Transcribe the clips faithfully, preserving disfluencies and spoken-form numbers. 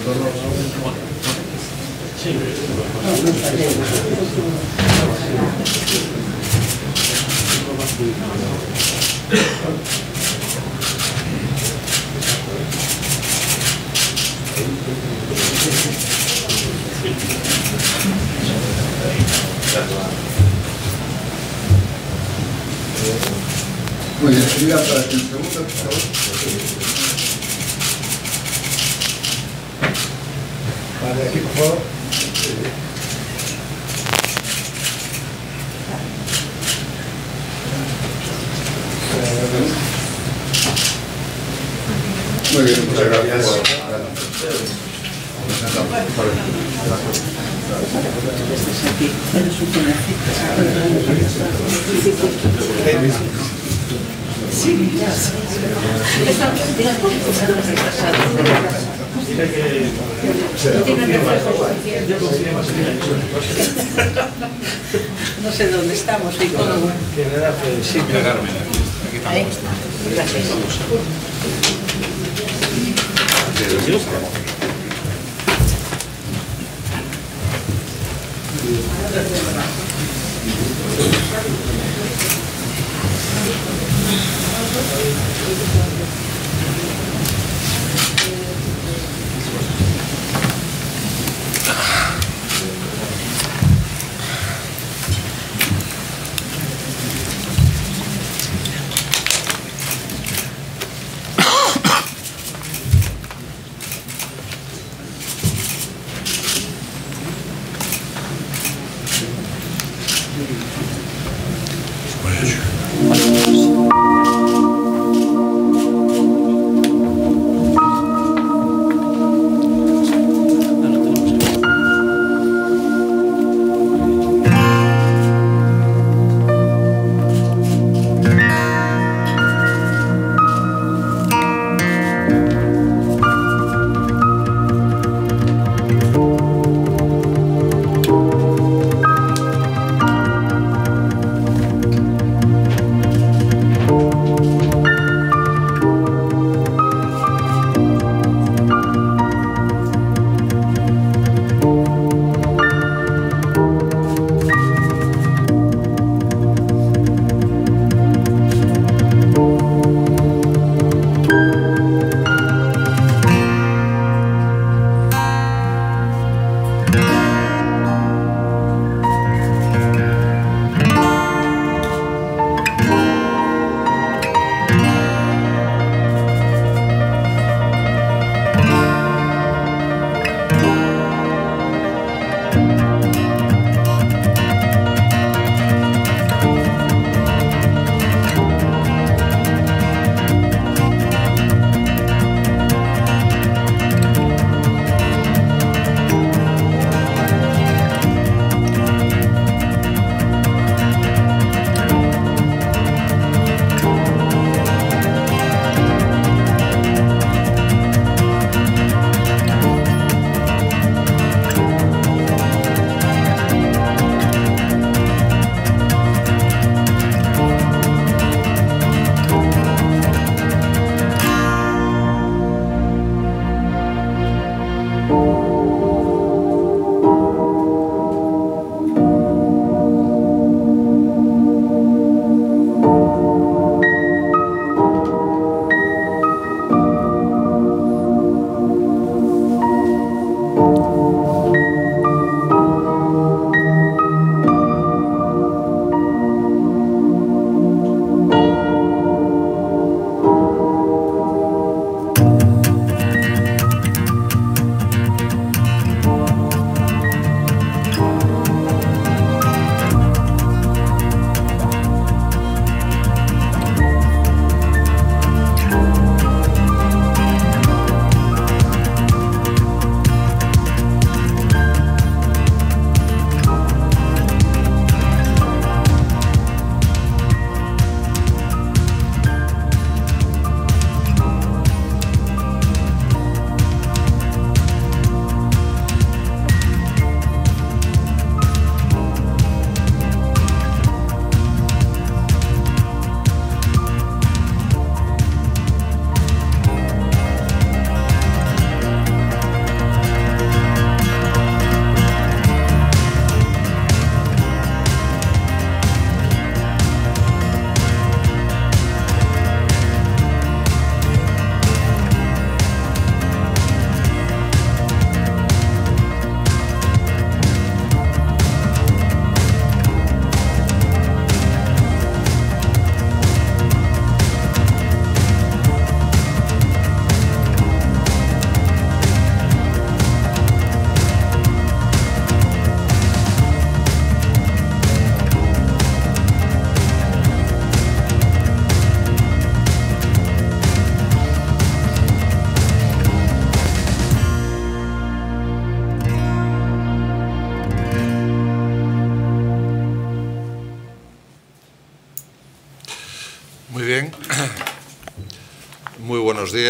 Muy bien, sería para que el segundo, por favor. Vale, aquí, por favor. Muy bien, muchas gracias. Sí, ya sé. No sé dónde estamos y cómo. Sí, Carmen, aquí estamos. Ahí está. Gracias.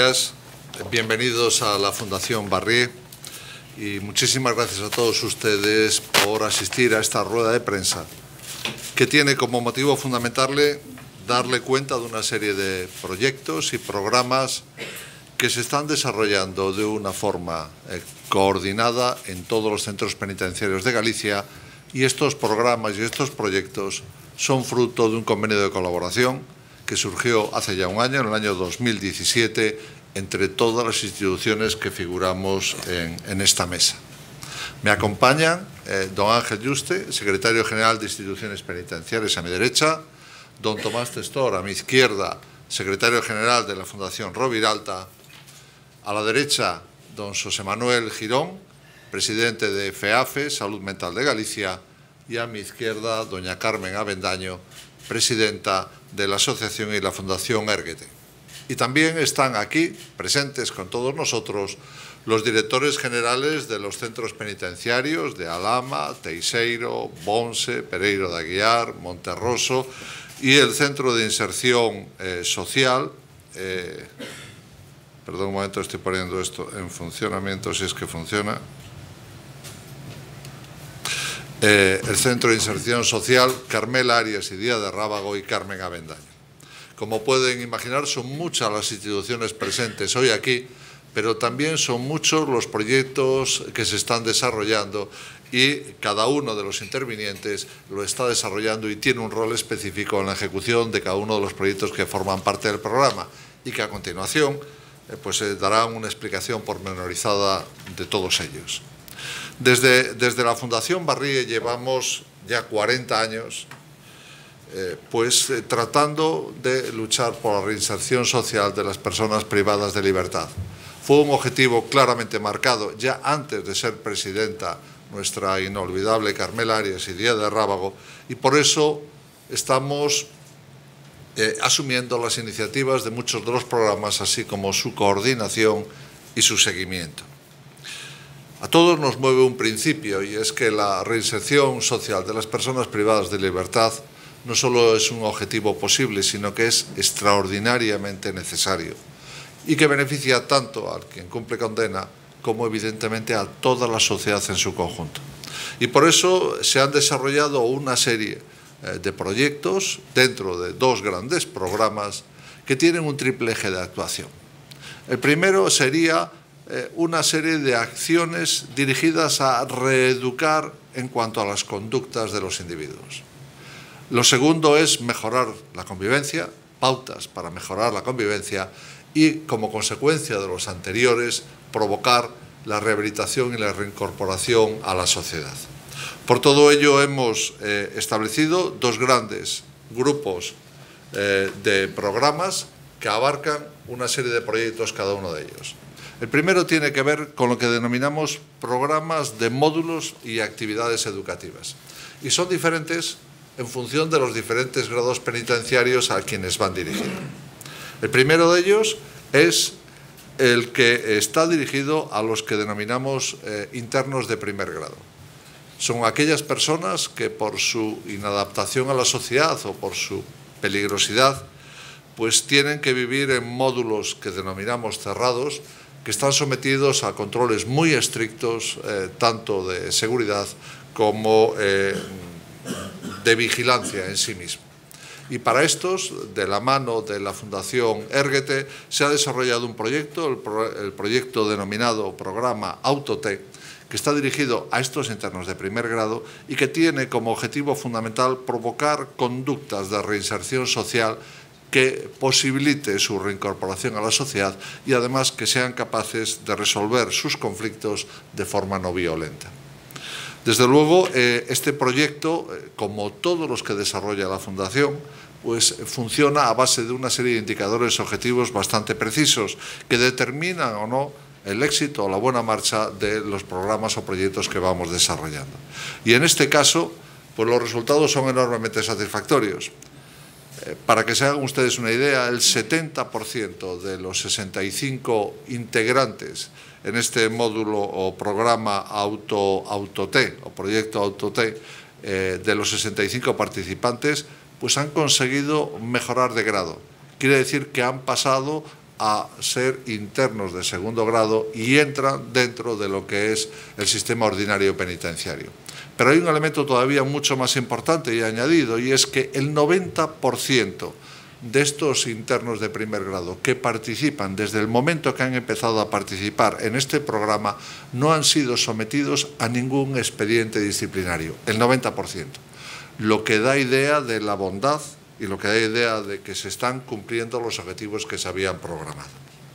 días, bienvenidos a la Fundación Barrié y muchísimas gracias a todos ustedes por asistir a esta rueda de prensa que tiene como motivo fundamental darle cuenta de una serie de proyectos y programas que se están desarrollando de una forma eh, coordinada en todos los centros penitenciarios de Galicia, y estos programas y estos proyectos son fruto de un convenio de colaboración que surgió hace ya un año, en el año dos mil diecisiete, entre todas las instituciones que figuramos en, en esta mesa. Me acompañan eh, don Ángel Yuste, secretario general de Instituciones Penitenciarias a mi derecha, don Tomás Testor a mi izquierda, secretario general de la Fundación Roviralta, a la derecha don José Manuel Girón, presidente de FEAFE, Salud Mental de Galicia, y a mi izquierda doña Carmen Avendaño, presidenta de la Asociación y la Fundación Érguete. Y también están aquí, presentes con todos nosotros, los directores generales de los centros penitenciarios de Alhama, Teixeiro, Bonse, Pereiro de Aguiar, Monterroso y el Centro de Inserción eh, Social. Eh, perdón un momento, estoy poniendo esto en funcionamiento, si es que funciona. Eh, el Centro de Inserción Social, Carmela Arias y Díaz de Rábago y Carmen Avendaño. Como pueden imaginar, son muchas las instituciones presentes hoy aquí, pero también son muchos los proyectos que se están desarrollando y cada uno de los intervinientes lo está desarrollando y tiene un rol específico en la ejecución de cada uno de los proyectos que forman parte del programa, y que a continuación eh, pues, eh, darán una explicación pormenorizada de todos ellos. Desde, desde la Fundación Barrié llevamos ya cuarenta años eh, pues, eh, tratando de luchar por la reinserción social de las personas privadas de libertad. Fue un objetivo claramente marcado ya antes de ser presidenta nuestra inolvidable Carmela Arias y Díaz de Rábago, y por eso estamos eh, asumiendo las iniciativas de muchos de los programas, así como su coordinación y su seguimiento. A todos nos mueve un principio, y es que la reinserción social de las personas privadas de libertad no solo es un objetivo posible, sino que es extraordinariamente necesario, y que beneficia tanto al quien cumple condena como evidentemente a toda la sociedad en su conjunto. Y por eso se han desarrollado una serie de proyectos dentro de dos grandes programas que tienen un triple eje de actuación. El primero sería eh, una serie de acciones dirigidas a reeducar en cuanto a las conductas de los individuos. Lo segundo es mejorar la convivencia, pautas para mejorar la convivencia, y como consecuencia de los anteriores, provocar la rehabilitación y la reincorporación a la sociedad. Por todo ello hemos eh, establecido dos grandes grupos eh, de programas que abarcan una serie de proyectos cada uno de ellos. El primero tiene que ver con lo que denominamos programas de módulos y actividades educativas, y son diferentes en función de los diferentes grados penitenciarios a quienes van dirigidos. El primero de ellos es el que está dirigido a los que denominamos eh, internos de primer grado. Son aquellas personas que por su inadaptación a la sociedad o por su peligrosidad, pues tienen que vivir en módulos que denominamos cerrados, que están sometidos a controles muy estrictos, eh, tanto de seguridad como eh, de vigilancia en sí mismo. Y para estos, de la mano de la Fundación Érguete, se ha desarrollado un proyecto, el, pro, el proyecto denominado Programa AutoT, que está dirigido a estos internos de primer grado y que tiene como objetivo fundamental provocar conductas de reinserción social que posibilite su reincorporación a la sociedad y además que sean capaces de resolver sus conflictos de forma no violenta. Desde luego, eh, este proyecto, eh, como todos los que desarrolla la Fundación, pues funciona a base de una serie de indicadores objetivos bastante precisos que determinan o no el éxito o la buena marcha de los programas o proyectos que vamos desarrollando. Y en este caso, pues los resultados son enormemente satisfactorios. Eh, para que se hagan ustedes una idea, el setenta por ciento de los sesenta y cinco integrantes en este módulo o programa Auto, AutoT o proyecto AutoT, eh, de los sesenta y cinco participantes, pues han conseguido mejorar de grado. Quiere decir que han pasado a ser internos de segundo grado y entran dentro de lo que es el sistema ordinario penitenciario. Pero hay un elemento todavía mucho más importante y añadido, y es que el noventa por ciento de estos internos de primer grado que participan desde el momento que han empezado a participar en este programa no han sido sometidos a ningún expediente disciplinario, el noventa por ciento. Lo que da idea de la bondad y lo que da idea de que se están cumpliendo los objetivos que se habían programado.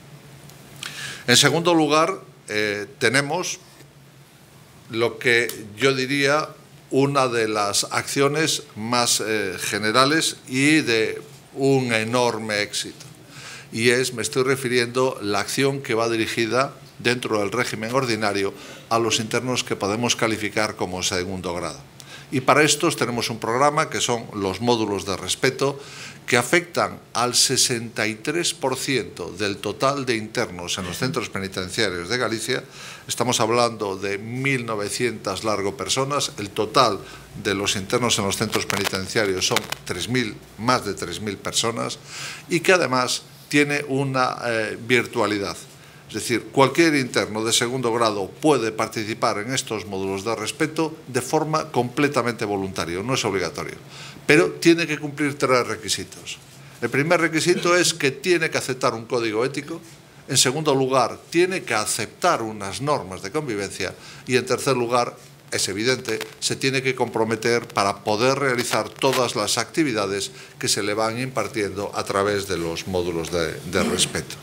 En segundo lugar, eh, tenemos lo que yo diría una de las acciones más eh, generales y de un enorme éxito. Y es, me estoy refiriendo, la acción que va dirigida dentro del régimen ordinario a los internos que podemos calificar como segundo grado. Y para estos tenemos un programa que son los módulos de respeto, que afectan al sesenta y tres por ciento del total de internos en los centros penitenciarios de Galicia. Estamos hablando de mil novecientas largo personas. El total de los internos en los centros penitenciarios son tres mil, más de tres mil personas, y que además tiene una eh, virtualidad. Es decir, cualquier interno de segundo grado puede participar en estos módulos de respeto de forma completamente voluntaria, no es obligatorio. Pero tiene que cumplir tres requisitos. El primer requisito es que tiene que aceptar un código ético. En segundo lugar, tiene que aceptar unas normas de convivencia. Y en tercer lugar, es evidente, se tiene que comprometer para poder realizar todas las actividades que se le van impartiendo a través de los módulos de, de respeto.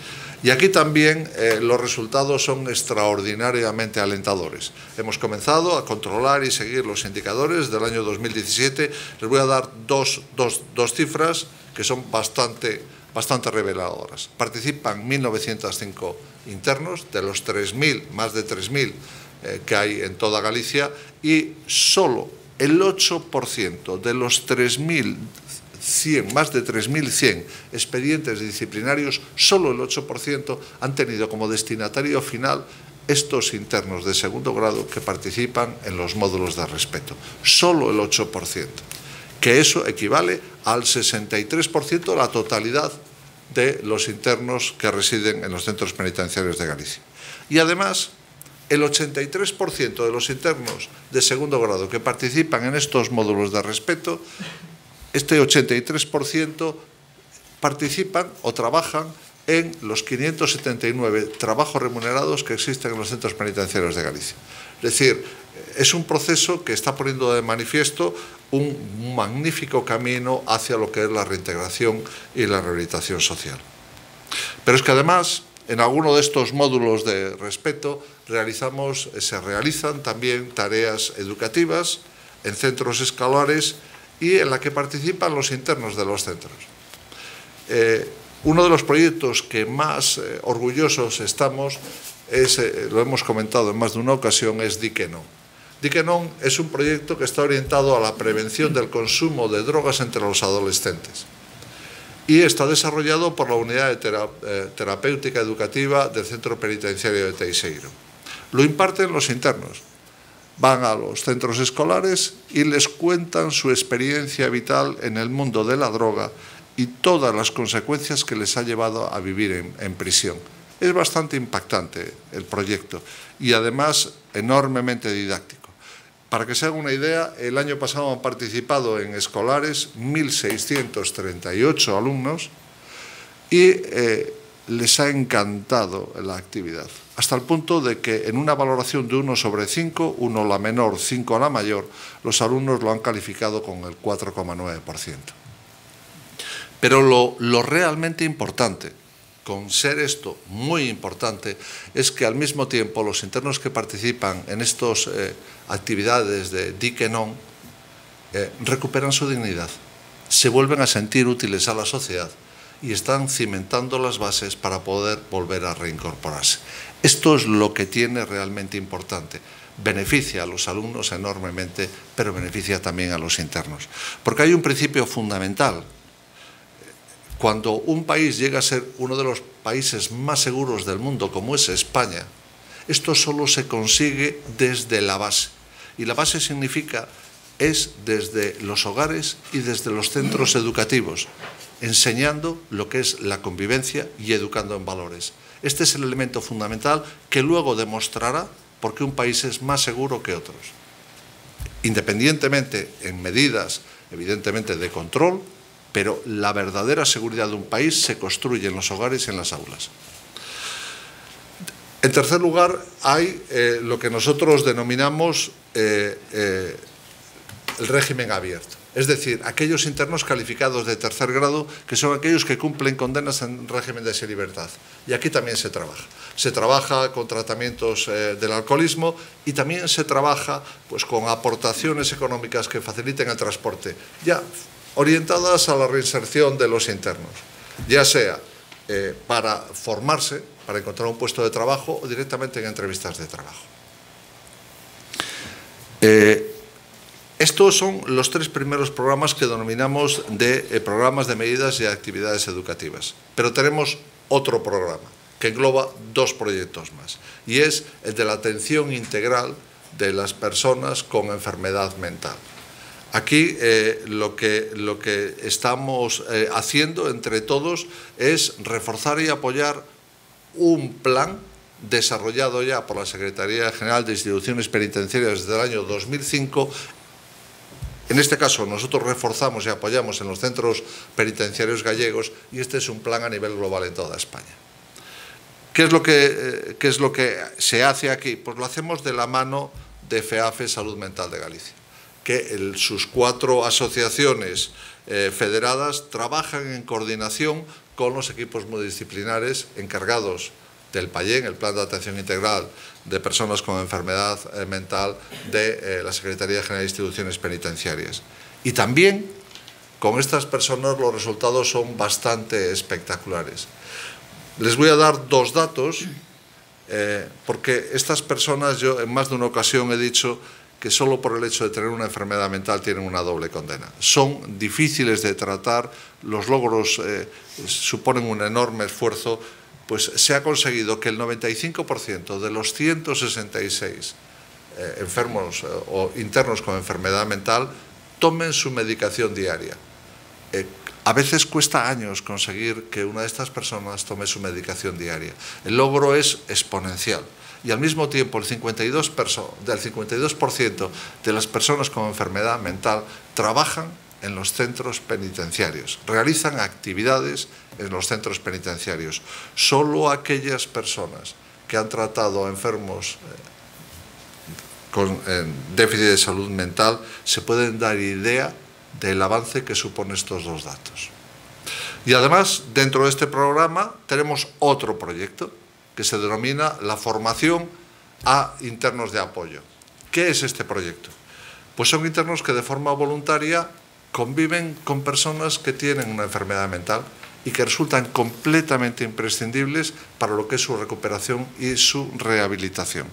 Y aquí también eh, los resultados son extraordinariamente alentadores. Hemos comenzado a controlar y seguir los indicadores del año dos mil diecisiete. Les voy a dar dos, dos, dos cifras que son bastante, bastante reveladoras. Participan mil novecientos cinco internos, de los tres mil, más de tres mil eh, que hay en toda Galicia, y solo el ocho por ciento de los tres mil cien, más de tres mil cien expedientes disciplinarios, solo el ocho por ciento han tenido como destinatario final estos internos de segundo grado que participan en los módulos de respeto. Solo el ocho por ciento, que eso equivale al sesenta y tres por ciento de la totalidad de los internos que residen en los centros penitenciarios de Galicia. Y además, el ochenta y tres por ciento de los internos de segundo grado que participan en estos módulos de respeto, este ochenta y tres por ciento participan o trabajan en los quinientos setenta y nueve trabajos remunerados que existen en los centros penitenciarios de Galicia. Es decir, es un proceso que está poniendo de manifiesto un magnífico camino hacia lo que es la reintegración y la rehabilitación social. Pero es que además, en alguno de estos módulos de respeto realizamos, se realizan también tareas educativas en centros escolares y en la que participan los internos de los centros. Eh, uno de los proyectos que más eh, orgullosos estamos, es, eh, lo hemos comentado en más de una ocasión, es Di que non. Di que non es un proyecto que está orientado a la prevención del consumo de drogas entre los adolescentes y está desarrollado por la Unidad de Tera, eh, Terapéutica Educativa del Centro Penitenciario de Teixeiro. Lo imparten los internos. Van a los centros escolares y les cuentan su experiencia vital en el mundo de la droga y todas las consecuencias que les ha llevado a vivir en, en prisión. Es bastante impactante el proyecto y además enormemente didáctico. Para que se haga una idea, el año pasado han participado en escolares mil seiscientos treinta y ocho alumnos y eh, les ha encantado la actividad, hasta el punto de que en una valoración de uno sobre cinco, uno la menor, cinco la mayor, los alumnos lo han calificado con el cuatro coma nueve por ciento. Pero lo, lo realmente importante, con ser esto muy importante, es que al mismo tiempo los internos que participan en estas eh, actividades de Di que non eh, recuperan su dignidad, se vuelven a sentir útiles a la sociedad y están cimentando las bases para poder volver a reincorporarse. Esto es lo que tiene realmente importante. Beneficia a los alumnos enormemente, pero beneficia también a los internos. Porque hay un principio fundamental. Cuando un país llega a ser uno de los países más seguros del mundo, como es España, esto solo se consigue desde la base. Y la base significa, es desde los hogares y desde los centros educativos. enseñando lo que es la convivencia y educando en valores. Este es el elemento fundamental que luego demostrará por qué un país es más seguro que otros. Independientemente en medidas, evidentemente, de control, pero la verdadera seguridad de un país se construye en los hogares y en las aulas. En tercer lugar, hay eh, lo que nosotros denominamos eh, eh, el régimen abierto. Es decir, aquellos internos calificados de tercer grado, que son aquellos que cumplen condenas en régimen de semilibertad. Y aquí también se trabaja. Se trabaja con tratamientos eh, del alcoholismo y también se trabaja pues, con aportaciones económicas que faciliten el transporte, ya orientadas a la reinserción de los internos, ya sea eh, para formarse, para encontrar un puesto de trabajo o directamente en entrevistas de trabajo. Eh, Estos son los tres primeros programas que denominamos de eh, programas de medidas y actividades educativas. Pero tenemos otro programa que engloba dos proyectos más, y es el de la atención integral de las personas con enfermedad mental. Aquí eh, lo, que, lo que estamos eh, haciendo entre todos es reforzar y apoyar un plan desarrollado ya por la Secretaría General de Instituciones Penitenciarias desde el año dos mil cinco. En este caso, nosotros reforzamos y apoyamos en los centros penitenciarios gallegos y este es un plan a nivel global en toda España. ¿Qué es lo que, qué es lo que se hace aquí? Pues lo hacemos de la mano de FEAFE Salud Mental de Galicia, que el, sus cuatro asociaciones eh, federadas trabajan en coordinación con los equipos multidisciplinares encargados del PAYEN, el Plan de Atención Integral de Personas con Enfermedad eh, Mental de eh, la Secretaría General de Instituciones Penitenciarias. Y también con estas personas los resultados son bastante espectaculares. Les voy a dar dos datos, eh, porque estas personas, yo en más de una ocasión he dicho que solo por el hecho de tener una enfermedad mental tienen una doble condena. Son difíciles de tratar, los logros eh, suponen un enorme esfuerzo. Pues se ha conseguido que el noventa y cinco por ciento de los ciento sesenta y seis eh, enfermos eh, o internos con enfermedad mental tomen su medicación diaria. Eh, a veces cuesta años conseguir que una de estas personas tome su medicación diaria. El logro es exponencial y al mismo tiempo el cincuenta y dos por ciento, del cincuenta y dos por ciento de las personas con enfermedad mental trabajan en los centros penitenciarios, realizan actividades en los centros penitenciarios. Solo aquellas personas que han tratado a enfermos eh, con eh, déficit de salud mental se pueden dar idea del avance que supone estos dos datos. Y además, dentro de este programa tenemos otro proyecto que se denomina la formación a internos de apoyo. ¿Qué es este proyecto? Pues son internos que de forma voluntaria conviven con personas que tienen una enfermedad mental y que resultan completamente imprescindibles para lo que es su recuperación y su rehabilitación.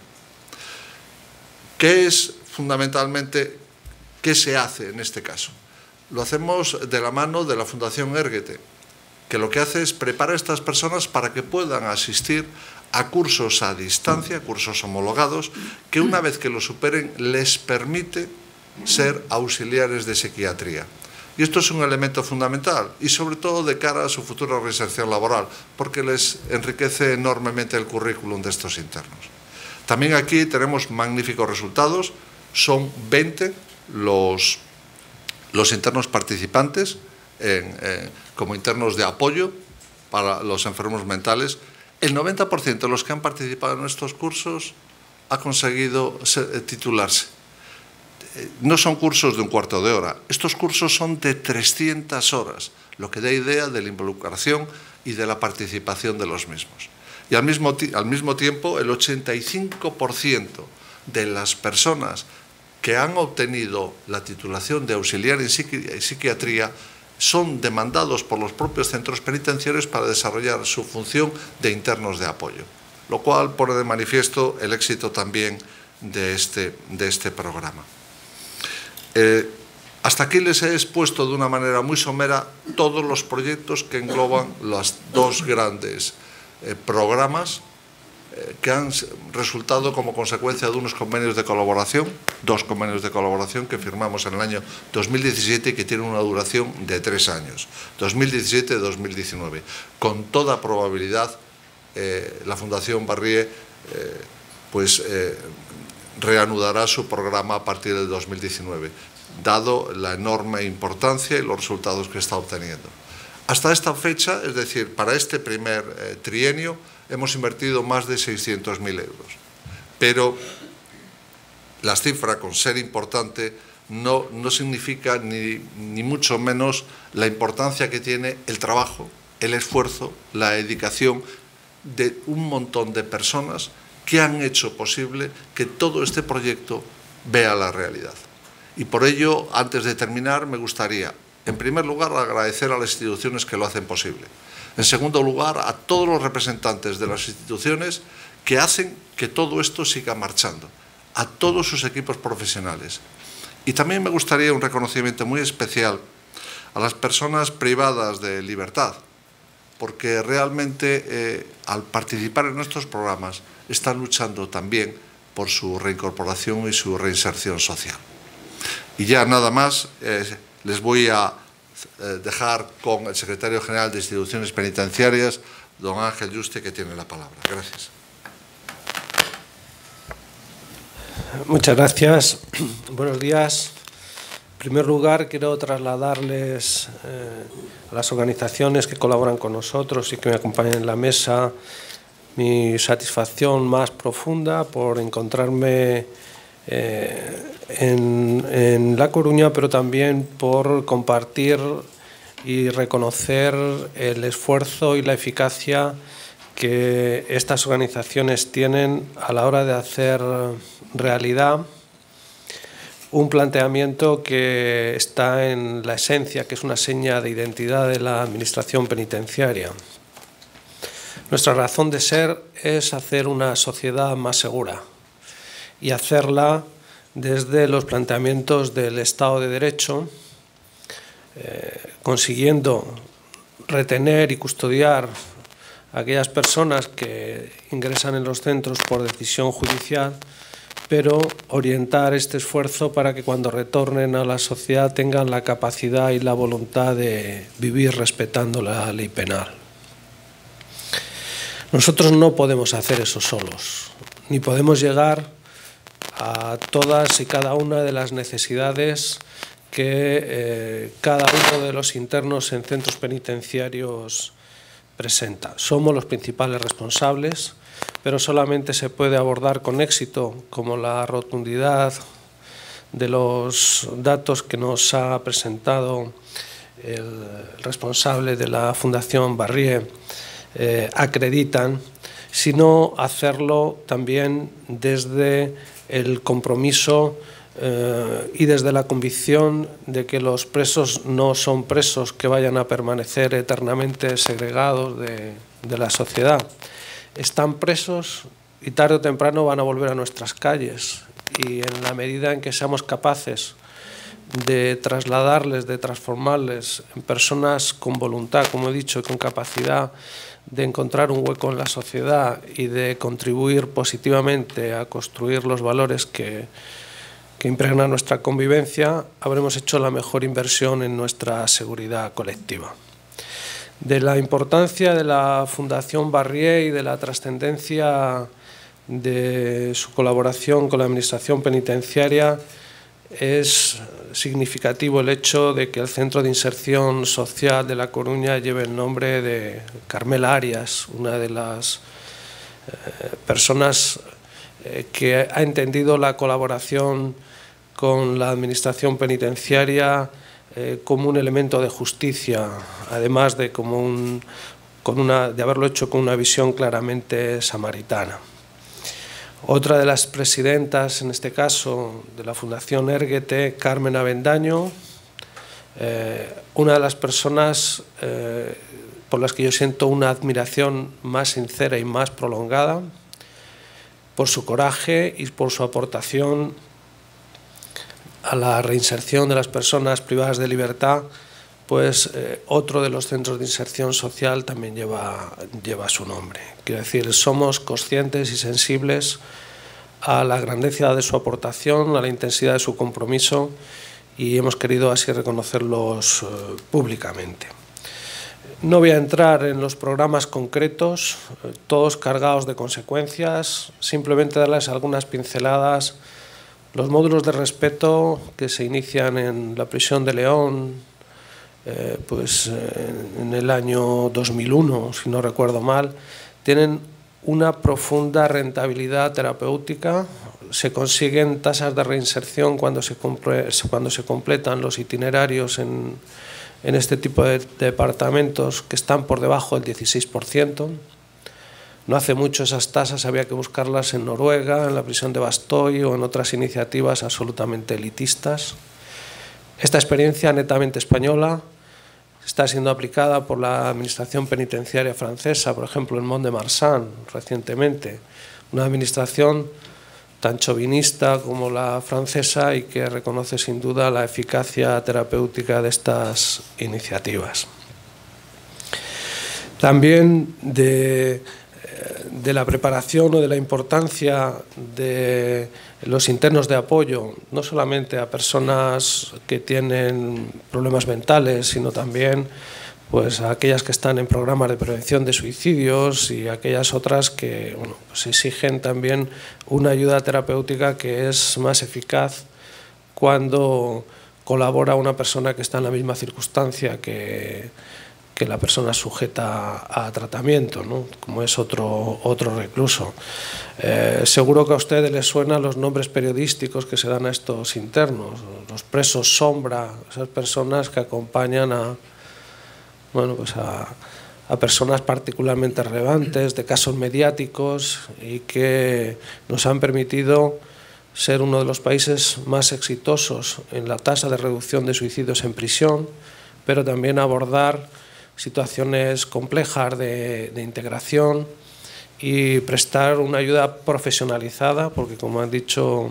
¿Qué es fundamentalmente, qué se hace en este caso? Lo hacemos de la mano de la Fundación Érguete, que lo que hace es preparar a estas personas para que puedan asistir a cursos a distancia, cursos homologados, que una vez que lo superen les permite ser auxiliares de psiquiatría. Y esto es un elemento fundamental y sobre todo de cara a su futura reinserción laboral, porque les enriquece enormemente el currículum de estos internos. También aquí tenemos magníficos resultados, son veinte los, los internos participantes en, en, como internos de apoyo para los enfermos mentales. El noventa por ciento de los que han participado en estos cursos ha conseguido titularse. No son cursos de un cuarto de hora, estos cursos son de trescientas horas, lo que da idea de la involucración y de la participación de los mismos. Y al mismo, al mismo tiempo, el ochenta y cinco por ciento de las personas que han obtenido la titulación de auxiliar en psiqui- psiquiatría son demandados por los propios centros penitenciarios para desarrollar su función de internos de apoyo, lo cual pone de manifiesto el éxito también de este, de este programa. Eh, hasta aquí les he expuesto de una manera muy somera todos los proyectos que engloban los dos grandes eh, programas eh, que han resultado como consecuencia de unos convenios de colaboración, dos convenios de colaboración que firmamos en el año dos mil diecisiete y que tienen una duración de tres años, dos mil diecisiete dos mil diecinueve. Con toda probabilidad, eh, la Fundación Barrié eh, pues, eh, reanudará su programa a partir del dos mil diecinueve, dado la enorme importancia y los resultados que está obteniendo. Hasta esta fecha, es decir, para este primer eh, trienio, hemos invertido más de seiscientos mil euros. Pero la cifra, con ser importante, no, no significa ni, ni mucho menos la importancia que tiene el trabajo, el esfuerzo, la dedicación de un montón de personas que han hecho posible que todo este proyecto vea la realidad. Y por ello, antes de terminar, me gustaría, en primer lugar, agradecer a las instituciones que lo hacen posible. En segundo lugar, a todos los representantes de las instituciones que hacen que todo esto siga marchando, a todos sus equipos profesionales. Y también me gustaría un reconocimiento muy especial a las personas privadas de libertad, porque realmente eh, al participar en nuestros programas están luchando también por su reincorporación y su reinserción social. Y ya nada más, eh, les voy a eh, dejar con el secretario general de Instituciones Penitenciarias, don Ángel Yuste, que tiene la palabra. Gracias. Muchas gracias. Buenos días. En primer lugar, quiero trasladarles eh, a las organizaciones que colaboran con nosotros y que me acompañan en la mesa mi satisfacción más profunda por encontrarme eh, en, en La Coruña, pero también por compartir y reconocer el esfuerzo y la eficacia que estas organizaciones tienen a la hora de hacer realidad un planteamiento que está en la esencia, que es una seña de identidad de la Administración penitenciaria. Nuestra razón de ser es hacer una sociedad más segura y hacerla desde los planteamientos del Estado de Derecho, eh, consiguiendo retener y custodiar a aquellas personas que ingresan en los centros por decisión judicial, pero orientar este esfuerzo para que cuando retornen a la sociedad tengan la capacidad y la voluntad de vivir respetando la ley penal. Nosotros no podemos hacer eso solos, ni podemos llegar a todas y cada una de las necesidades que eh, cada uno de los internos en centros penitenciarios presenta. Somos los principales responsables, pero solamente se puede abordar con éxito, como la rotundidad de los datos que nos ha presentado el responsable de la Fundación Barrié eh, acreditan, sino hacerlo también desde el compromiso eh, y desde la convicción de que los presos no son presos que vayan a permanecer eternamente segregados de, de la sociedad. Están presos y tarde o temprano van a volver a nuestras calles, y en la medida en que seamos capaces de trasladarles, de transformarles en personas con voluntad, como he dicho, y con capacidad de encontrar un hueco en la sociedad y de contribuir positivamente a construir los valores que, que impregnan nuestra convivencia, habremos hecho la mejor inversión en nuestra seguridad colectiva. De la importancia de la Fundación Barrié y de la trascendencia de su colaboración con la Administración penitenciaria es significativo el hecho de que el Centro de Inserción Social de La Coruña lleve el nombre de Carmela Arias, una de las eh, personas eh, que ha entendido la colaboración con la Administración penitenciaria eh, como un elemento de justicia, además de, como un, con una, de haberlo hecho con una visión claramente samaritana. Otra de las presidentas, en este caso, de la Fundación Érguete, Carmen Avendaño, eh, una de las personas eh, por las que yo siento una admiración más sincera y más prolongada, por su coraje y por su aportación a la reinserción de las personas privadas de libertad, pues eh, otro de los centros de inserción social también lleva, lleva su nombre. Quiero decir, somos conscientes y sensibles a la grandeza de su aportación, a la intensidad de su compromiso, y hemos querido así reconocerlos eh, públicamente. No voy a entrar en los programas concretos, eh, todos cargados de consecuencias, simplemente darles algunas pinceladas. Los módulos de respeto que se inician en la prisión de León, eh, pues eh, en el año dos mil uno, si no recuerdo mal, tienen una profunda rentabilidad terapéutica. Se consiguen tasas de reinserción cuando se, cuando se completan los itinerarios en, en este tipo de departamentos, que están por debajo del dieciséis por ciento. No hace mucho esas tasas había que buscarlas en Noruega, en la prisión de Bastoy o en otras iniciativas absolutamente elitistas. Esta experiencia netamente española está siendo aplicada por la Administración Penitenciaria francesa, por ejemplo en Mont-de-Marsan recientemente, una administración tan chauvinista como la francesa y que reconoce sin duda la eficacia terapéutica de estas iniciativas. También de, de la preparación o de la importancia de los internos de apoyo, no solamente a personas que tienen problemas mentales, sino también pues, a aquellas que están en programas de prevención de suicidios y aquellas otras que bueno, pues exigen también una ayuda terapéutica que es más eficaz cuando colabora una persona que está en la misma circunstancia que, que la persona sujeta a tratamiento, ¿no? Como es otro, otro recluso. Eh, seguro que a ustedes les suenan los nombres periodísticos que se dan a estos internos, los presos sombra, esas personas que acompañan a, bueno, pues a, a personas particularmente relevantes, de casos mediáticos, y que nos han permitido ser uno de los países más exitosos en la tasa de reducción de suicidios en prisión, pero también abordar situaciones complejas de, de integración y prestar una ayuda profesionalizada, porque como han dicho,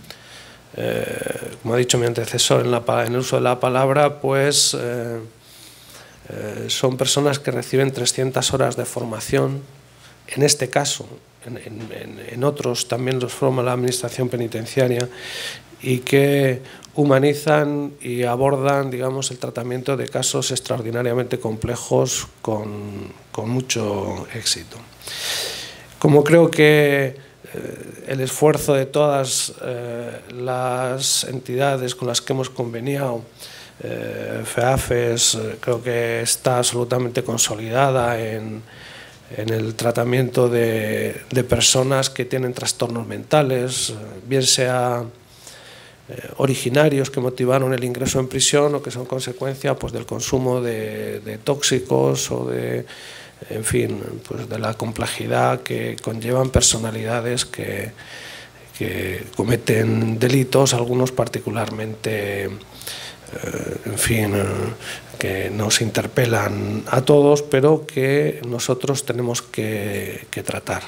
eh, como ha dicho mi antecesor en, la, en el uso de la palabra, pues eh, eh, son personas que reciben trescientas horas de formación, en este caso, en, en, en otros también los forma la Administración Penitenciaria, y que humanizan y abordan, digamos, el tratamiento de casos extraordinariamente complejos con, con mucho éxito. Como creo que eh, el esfuerzo de todas eh, las entidades con las que hemos conveniado, eh, FEAFES, eh, creo que está absolutamente consolidada en, en el tratamiento de, de personas que tienen trastornos mentales, eh, bien sea Eh, originarios que motivaron el ingreso en prisión o que son consecuencia pues, del consumo de, de tóxicos o de, en fin, pues, de la complejidad que conllevan personalidades que, que cometen delitos, algunos particularmente, eh, en fin, eh, que nos interpelan a todos, pero que nosotros tenemos que, que tratar.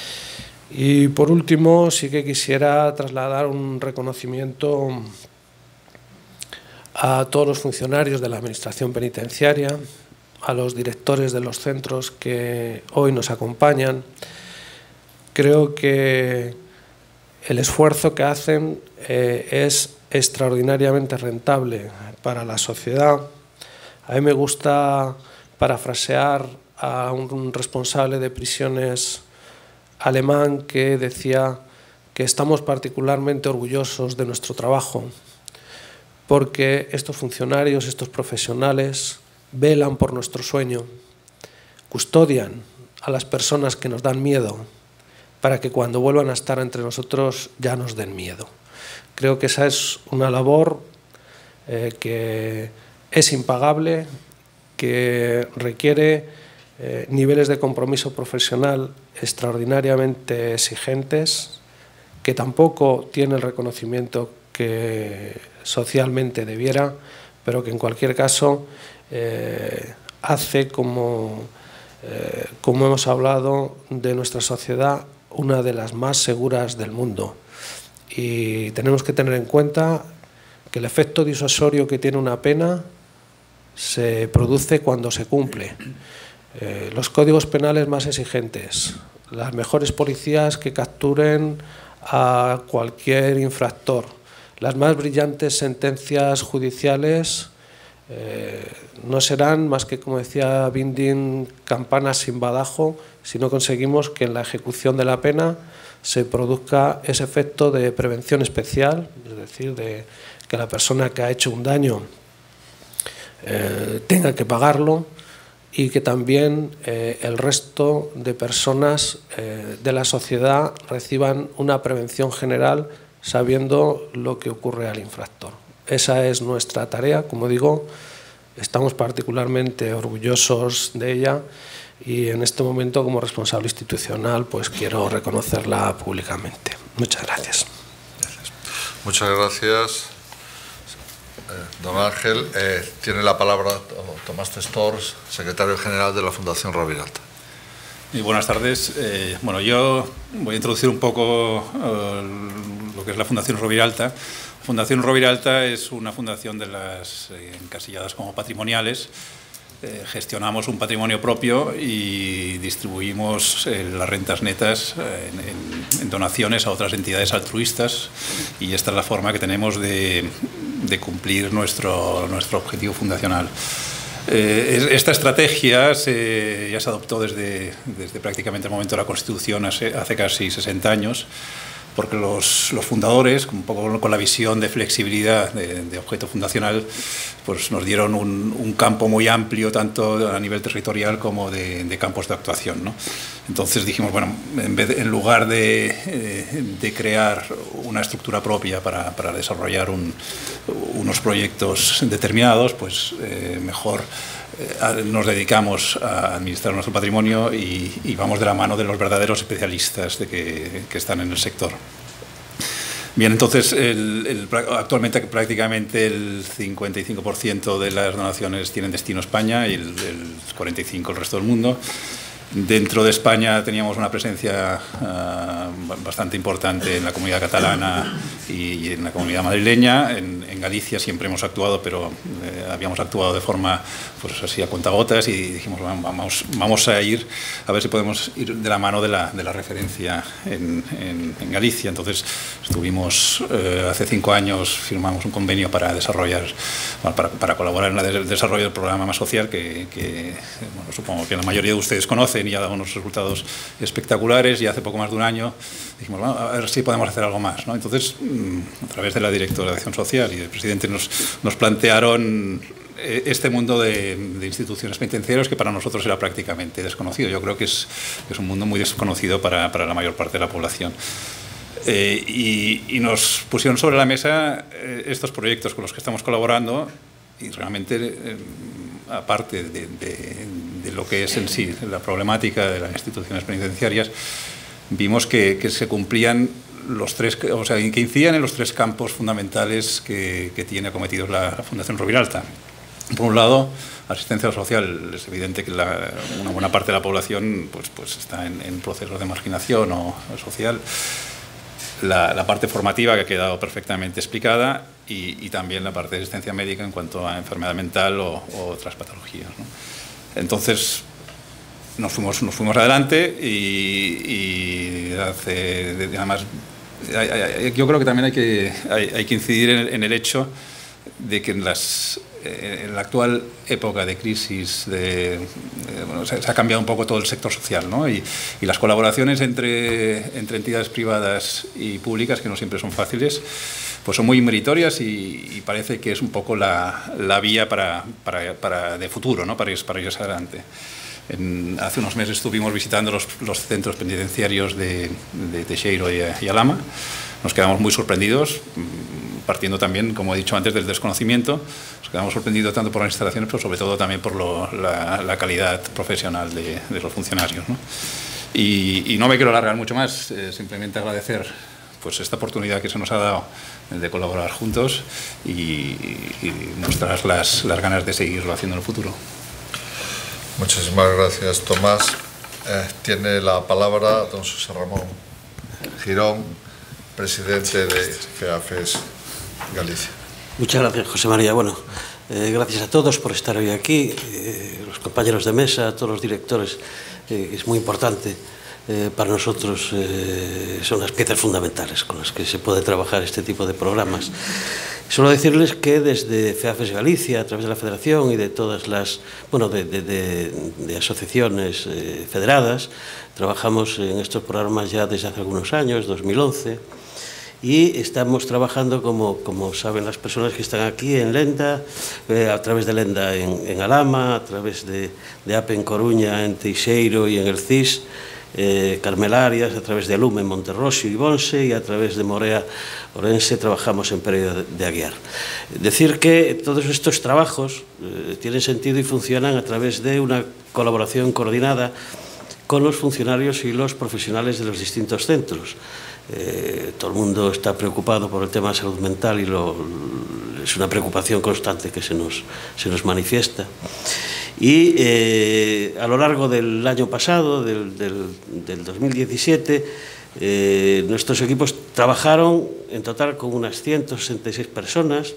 Y por último, sí que quisiera trasladar un reconocimiento a todos los funcionarios de la Administración Penitenciaria, a los directores de los centros que hoy nos acompañan. Creo que el esfuerzo que hacen eh, es extraordinariamente rentable para la sociedad. A mí me gusta parafrasear a un responsable de prisiones alemán que decía que estamos particularmente orgullosos de nuestro trabajo porque estos funcionarios, estos profesionales velan por nuestro sueño, custodian a las personas que nos dan miedo para que cuando vuelvan a estar entre nosotros ya nos den miedo. Creo que esa es una labor eh, que es impagable, que requiere Eh, niveles de compromiso profesional extraordinariamente exigentes, que tampoco tiene el reconocimiento que socialmente debiera, pero que en cualquier caso eh, hace, como, eh, como hemos hablado, de nuestra sociedad una de las más seguras del mundo. Y tenemos que tener en cuenta que el efecto disuasorio que tiene una pena se produce cuando se cumple. Eh, los códigos penales más exigentes, las mejores policías que capturen a cualquier infractor, las más brillantes sentencias judiciales eh, no serán más que, como decía Binding, campanas sin badajo si no conseguimos que en la ejecución de la pena se produzca ese efecto de prevención especial, es decir, de que la persona que ha hecho un daño eh, tenga que pagarlo, y que también eh, el resto de personas eh, de la sociedad reciban una prevención general sabiendo lo que ocurre al infractor. Esa es nuestra tarea, como digo, estamos particularmente orgullosos de ella y en este momento, como responsable institucional, pues quiero reconocerla públicamente. Muchas gracias. Gracias. Muchas gracias. Eh, don Ángel, eh, tiene la palabra Tomás Testors, secretario general de la Fundación Roviralta. Y buenas tardes. Eh, bueno, yo voy a introducir un poco eh, lo que es la Fundación Roviralta. La Fundación Roviralta es una fundación de las eh, encasilladas como patrimoniales. Eh, gestionamos un patrimonio propio y distribuimos eh, las rentas netas eh, en, en, en donaciones a otras entidades altruistas, y esta es la forma que tenemos de, de cumplir nuestro, nuestro objetivo fundacional. Eh, esta estrategia se, ya se adoptó desde, desde prácticamente el momento de la Constitución, hace, hace casi sesenta años, porque los, los fundadores, un poco con la visión de flexibilidad de, de objeto fundacional, pues nos dieron un, un campo muy amplio, tanto a nivel territorial como de, de campos de actuación, ¿no? Entonces dijimos, bueno, en, vez de, en lugar de, eh, de crear una estructura propia para, para desarrollar un, unos proyectos determinados, pues eh, mejor eh, nos dedicamos a administrar nuestro patrimonio y, y vamos de la mano de los verdaderos especialistas de que, que están en el sector. Bien, entonces el, el, actualmente prácticamente el cincuenta y cinco por ciento de las donaciones tienen destino a España y el, el cuarenta y cinco por ciento el resto del mundo. Dentro de España teníamos una presencia uh, bastante importante en la comunidad catalana y, y en la comunidad madrileña. En, en Galicia siempre hemos actuado, pero eh, habíamos actuado de forma pues así a cuentagotas, y dijimos, bueno, vamos, vamos a ir a ver si podemos ir de la mano de la, de la referencia en, en, en Galicia. Entonces estuvimos, eh, hace cinco años firmamos un convenio para desarrollar, bueno, para, para colaborar en el desarrollo del programa Más Social, que, que bueno, supongo que la mayoría de ustedes conocen y ha dado unos resultados espectaculares, y hace poco más de un año dijimos, bueno, a ver si podemos hacer algo más, ¿no? Entonces, a través de la directora de Acción Social y del presidente nos, nos plantearon este mundo de, de instituciones penitenciarias, que para nosotros era prácticamente desconocido. Yo creo que es, es un mundo muy desconocido para, para la mayor parte de la población. Eh, y, y nos pusieron sobre la mesa eh, estos proyectos con los que estamos colaborando, y realmente, eh, aparte de, de, de lo que es en sí la problemática de las instituciones penitenciarias, vimos que, que se cumplían los tres, o sea, que incidían en los tres campos fundamentales que, que tiene acometidos la, la Fundación Roviralta. Por un lado, asistencia social. Es evidente que la, una buena parte de la población pues, pues está en, en procesos de marginación o, o social. La, la parte formativa, que ha quedado perfectamente explicada, y, y también la parte de asistencia médica en cuanto a enfermedad mental o, o otras patologías, ¿no? Entonces, nos fuimos, nos fuimos adelante y, y hace, además, hay, hay, yo creo que también hay que, hay, hay que incidir en, en el hecho de que en, las, en la actual época de crisis de, de, bueno, se, se ha cambiado un poco todo el sector social, ¿no? y, y las colaboraciones entre, entre entidades privadas y públicas, que no siempre son fáciles, pues son muy meritorias, y, y parece que es un poco la, la vía para, para, para de futuro, ¿no? para, ir, para ir hacia adelante. En, hace unos meses estuvimos visitando los, los centros penitenciarios de, de Teixeiro y, y Alhama. Nos quedamos muy sorprendidos, partiendo también, como he dicho antes, del desconocimiento. Nos quedamos sorprendidos tanto por las instalaciones, pero sobre todo también por lo, la, la calidad profesional de, de los funcionarios, ¿no? Y, y no me quiero alargar mucho más, eh, simplemente agradecer pues, esta oportunidad que se nos ha dado de colaborar juntos y, y mostrar las, las ganas de seguirlo haciendo en el futuro. Muchísimas gracias, Tomás. Eh, tiene la palabra don José Ramón Girón, presidente de FEAFES Galicia. Muchas gracias, José María. Bueno, Eh, gracias a todos por estar hoy aquí, eh, los compañeros de mesa, a todos los directores, eh, es muy importante eh, para nosotros, eh, son las piezas fundamentales con las que se puede trabajar este tipo de programas. Solo decirles que desde FEAFES Galicia, a través de la Federación y de todas las, bueno, de, de, de, de asociaciones eh, federadas, trabajamos en estos programas ya desde hace algunos años, dos mil once, y estamos trabajando, como, como saben las personas que están aquí, en Lenda, eh, a través de Lenda en, en Alhama, a través de, de A P E en Coruña, en Teixeiro y en el C I S, eh, Carmela Arias, a través de Lume en Monterroso y Bonse, y a través de Morea Orense trabajamos en Pereira de Aguiar. Decir que todos estos trabajos eh, tienen sentido y funcionan a través de una colaboración coordinada con los funcionarios y los profesionales de los distintos centros. Eh, todo el mundo está preocupado por el tema de salud mental y lo, es una preocupación constante que se nos, se nos manifiesta. Y eh, a lo largo del año pasado, del, del, del dos mil diecisiete, eh, nuestros equipos trabajaron en total con unas ciento sesenta y seis personas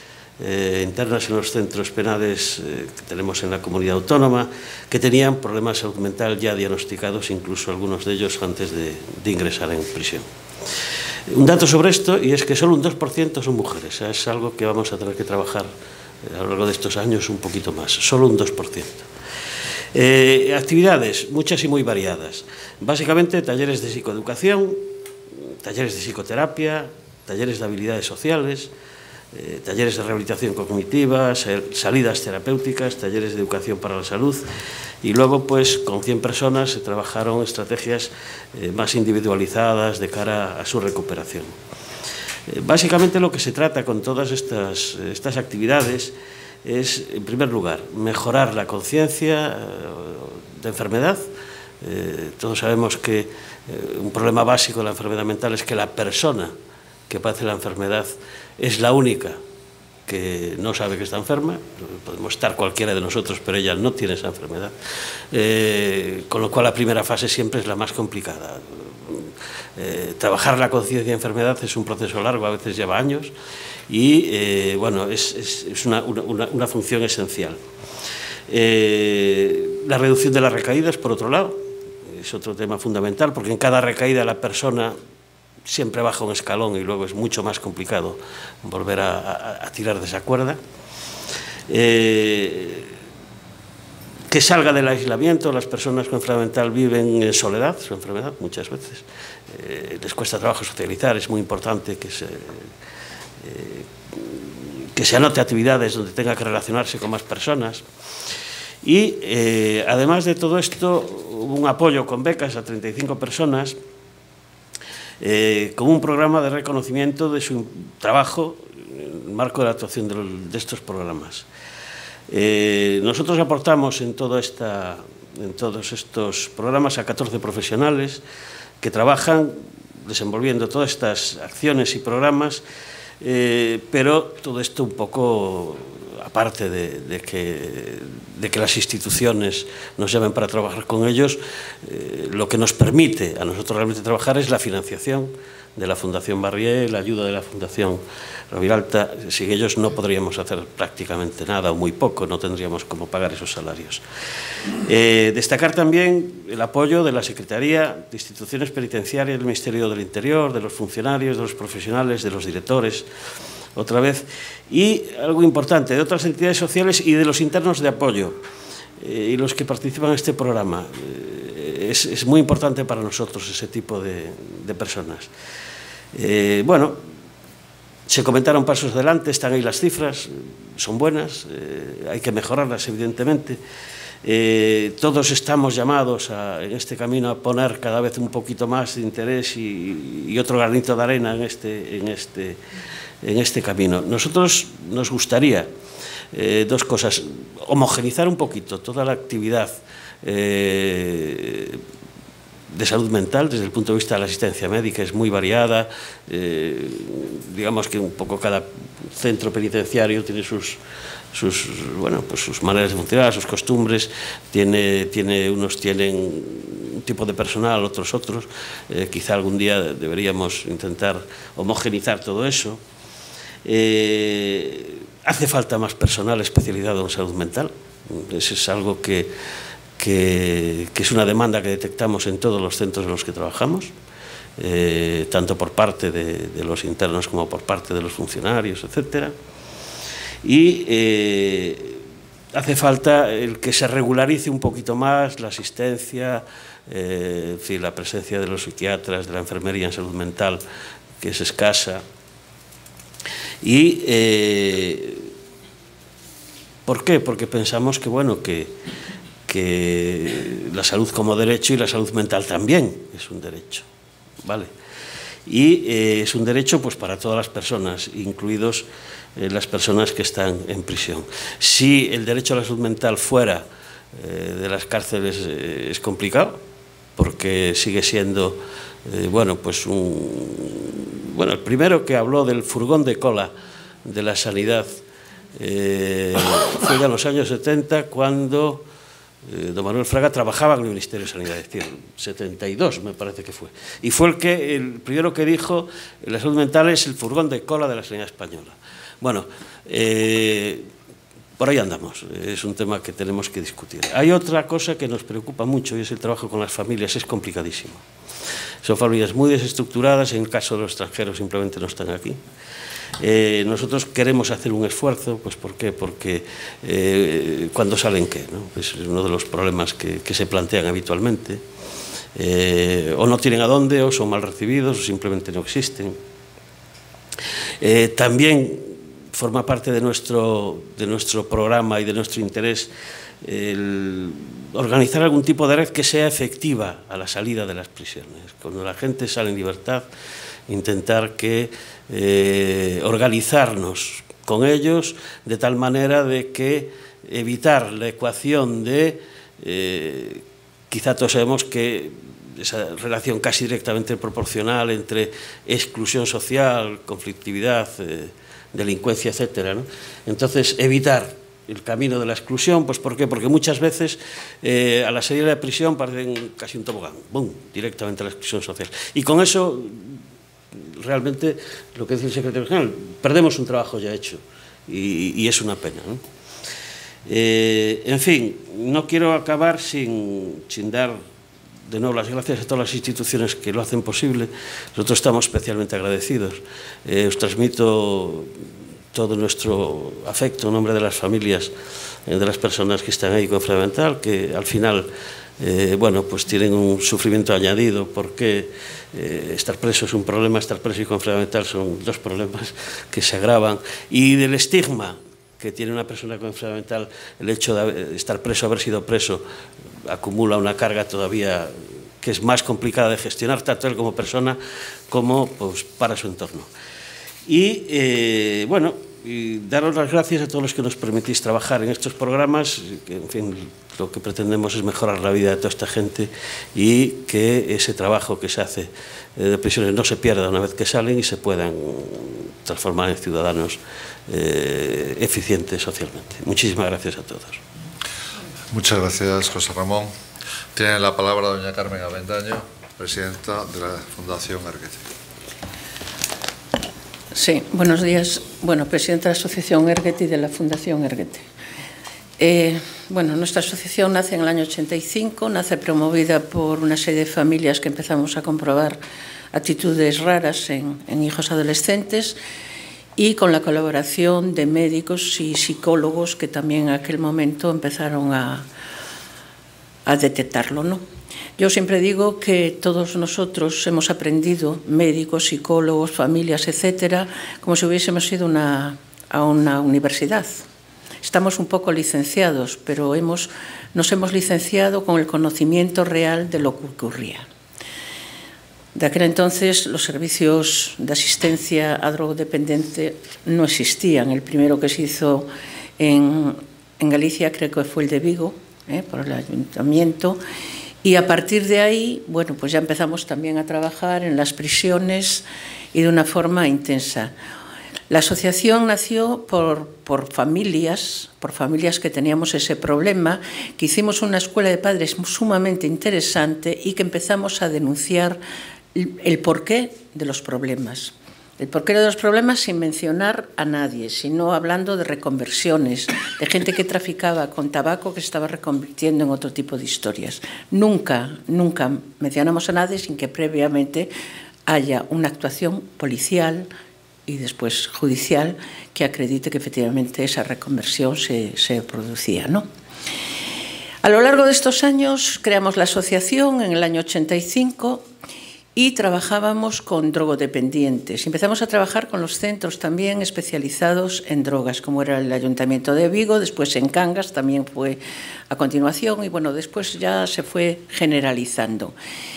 eh, internas en los centros penales eh, que tenemos en la comunidad autónoma, que tenían problemas de salud mental ya diagnosticados, incluso algunos de ellos antes de, de ingresar en prisión. Un dato sobre esto, y es que solo un dos por ciento son mujeres. Es algo que vamos a tener que trabajar a lo largo de estos años un poquito más, solo un dos por ciento. Eh, actividades, muchas y muy variadas. Básicamente talleres de psicoeducación, talleres de psicoterapia, talleres de habilidades sociales, eh, talleres de rehabilitación cognitiva, salidas terapéuticas, talleres de educación para la salud, y luego pues con cien personas se trabajaron estrategias eh, más individualizadas de cara a su recuperación. Eh, básicamente lo que se trata con todas estas, estas actividades es, en primer lugar, mejorar la conciencia eh, de enfermedad. Eh, todos sabemos que eh, un problema básico de la enfermedad mental es que la persona que padece la enfermedad es la única que no sabe que está enferma. Podemos estar cualquiera de nosotros, pero ella no tiene esa enfermedad. Eh, con lo cual la primera fase siempre es la más complicada. Eh, trabajar la conciencia de enfermedad es un proceso largo, a veces lleva años, y eh, bueno, es, es, es una, una, una función esencial. Eh, la reducción de las recaídas, por otro lado, es otro tema fundamental, porque en cada recaída la persona siempre baja un escalón y luego es mucho más complicado volver a, a, a tirar de esa cuerda. Eh, que salga del aislamiento. Las personas con enfermedad mental viven en soledad, su enfermedad, muchas veces. Eh, les cuesta trabajo socializar, es muy importante que se, eh, que se anote actividades donde tenga que relacionarse con más personas. Y eh, además de todo esto, hubo un apoyo con becas a treinta y cinco personas, Eh, con un programa de reconocimiento de su trabajo en el marco de la actuación de, los, de estos programas. Eh, nosotros aportamos en, todo esta, en todos estos programas a catorce profesionales que trabajan desenvolviendo todas estas acciones y programas, eh, pero todo esto un poco aparte de, de, que, de que las instituciones nos llamen para trabajar con ellos, eh, lo que nos permite a nosotros realmente trabajar es la financiación de la Fundación Barrié, la ayuda de la Fundación Roviralta. Sin ellos no podríamos hacer prácticamente nada o muy poco, no tendríamos cómo pagar esos salarios. Eh, destacar también el apoyo de la Secretaría de Instituciones Penitenciarias, del Ministerio del Interior, de los funcionarios, de los profesionales, de los directores, otra vez, y algo importante, de otras entidades sociales y de los internos de apoyo eh, y los que participan en este programa. Eh, es, es muy importante para nosotros ese tipo de, de personas. Eh, bueno, se comentaron pasos adelante, están ahí las cifras, son buenas, eh, hay que mejorarlas evidentemente. Eh, todos estamos llamados a, en este camino a poner cada vez un poquito más de interés y, y otro granito de arena en este, en este, en este camino. Nosotros nos gustaría eh, dos cosas: homogeneizar un poquito toda la actividad eh, de salud mental desde el punto de vista de la asistencia médica, es muy variada, eh, digamos que un poco cada centro penitenciario tiene sus sus, bueno, pues sus maneras de funcionar, sus costumbres, tiene, tiene, unos tienen un tipo de personal, otros otros, eh, quizá algún día deberíamos intentar homogeneizar todo eso. Eh, hace falta más personal especializado en salud mental. Eso es algo que, que, que es una demanda que detectamos en todos los centros en los que trabajamos, eh, tanto por parte de, de los internos como por parte de los funcionarios, etcétera. Y eh, hace falta el que se regularice un poquito más la asistencia, eh, en fin, la presencia de los psiquiatras, de la enfermería en salud mental, que es escasa. Y eh, ¿por qué? Porque pensamos que, bueno, que, que la salud como derecho y la salud mental también es un derecho, ¿vale? Y eh, es un derecho pues para todas las personas, incluidos eh, las personas que están en prisión. Si el derecho a la salud mental fuera eh, de las cárceles eh, es complicado, porque sigue siendo, eh, bueno, pues un... Bueno, el primero que habló del furgón de cola de la sanidad eh, fue ya en los años setenta, cuando eh, don Manuel Fraga trabajaba en el Ministerio de Sanidad, es decir, setenta y dos me parece que fue. Y fue el, que, el primero que dijo, la salud mental es el furgón de cola de la sanidad española. Bueno, eh, por ahí andamos, es un tema que tenemos que discutir. Hay otra cosa que nos preocupa mucho y es el trabajo con las familias, es complicadísimo. Son familias muy desestructuradas, en el caso de los extranjeros simplemente no están aquí. Eh, nosotros queremos hacer un esfuerzo, pues ¿por qué? Porque eh, cuando salen, ¿qué? ¿no? Es uno de los problemas que, que se plantean habitualmente. Eh, o no tienen a dónde, o son mal recibidos, o simplemente no existen. Eh, también forma parte de nuestro, de nuestro programa y de nuestro interés el organizar algún tipo de red que sea efectiva a la salida de las prisiones. Cuando la gente sale en libertad, intentar que eh, organizarnos con ellos de tal manera de que evitar la ecuación de, eh, quizá todos sabemos que esa relación casi directamente proporcional entre exclusión social, conflictividad, eh, delincuencia, etcétera, ¿no? Entonces, evitar el camino de la exclusión, pues ¿por qué? Porque muchas veces eh, a la salida de prisión parecen casi un tobogán, ¡bum!, directamente a la exclusión social. Y con eso, realmente, lo que dice el secretario general, perdemos un trabajo ya hecho y, y es una pena, ¿no? Eh, en fin, no quiero acabar sin, sin dar de nuevo las gracias a todas las instituciones que lo hacen posible. Nosotros estamos especialmente agradecidos. Eh, os transmito todo nuestro afecto en nombre de las familias, eh, de las personas que están ahí con enfermedad mental, que al final, eh, bueno, pues tienen un sufrimiento añadido, porque eh, estar preso es un problema, estar preso y con enfermedad mental son dos problemas que se agravan, y del estigma que tiene una persona con enfermedad mental, el hecho de estar preso, haber sido preso, acumula una carga todavía que es más complicada de gestionar, tanto él como persona, como pues, para su entorno. Y, eh, bueno, y daros las gracias a todos los que nos permitís trabajar en estos programas, que, en fin, lo que pretendemos es mejorar la vida de toda esta gente y que ese trabajo que se hace de prisiones no se pierda una vez que salen y se puedan transformar en ciudadanos eh, eficientes socialmente. Muchísimas gracias a todos. Muchas gracias, José Ramón. Tiene la palabra doña Carmen Avendaño, presidenta de la Fundación Erguete. Sí, buenos días. Bueno, presidenta de la Asociación Erguete y de la Fundación Erguete. Eh, bueno, nuestra asociación nace en el año ochenta y cinco, nace promovida por una serie de familias que empezamos a comprobar actitudes raras en, en hijos adolescentes, y con la colaboración de médicos y psicólogos que también en aquel momento empezaron a, a detectarlo, ¿no? Yo siempre digo que todos nosotros hemos aprendido, médicos, psicólogos, familias, etcétera, como si hubiésemos ido una, a una universidad. Estamos un poco licenciados, pero hemos, nos hemos licenciado con el conocimiento real de lo que ocurría. De aquel entonces los servicios de asistencia a drogodependiente no existían. El primero que se hizo en, en Galicia creo que fue el de Vigo, eh, por el ayuntamiento, y a partir de ahí, bueno, pues ya empezamos también a trabajar en las prisiones y de una forma intensa. La asociación nació por, por familias, por familias que teníamos ese problema, que hicimos una escuela de padres sumamente interesante y que empezamos a denunciar el porqué de los problemas. El porqué de los problemas sin mencionar a nadie, sino hablando de reconversiones, de gente que traficaba con tabaco que se estaba reconvirtiendo en otro tipo de historias. Nunca, nunca mencionamos a nadie sin que previamente haya una actuación policial y después judicial que acredite que efectivamente esa reconversión se, se producía, ¿no? A lo largo de estos años creamos la asociación en el año ochenta y cinco y trabajábamos con drogodependientes. Empezamos a trabajar con los centros también especializados en drogas, como era el Ayuntamiento de Vigo, después en Cangas también fue a continuación y bueno, después ya se fue generalizando.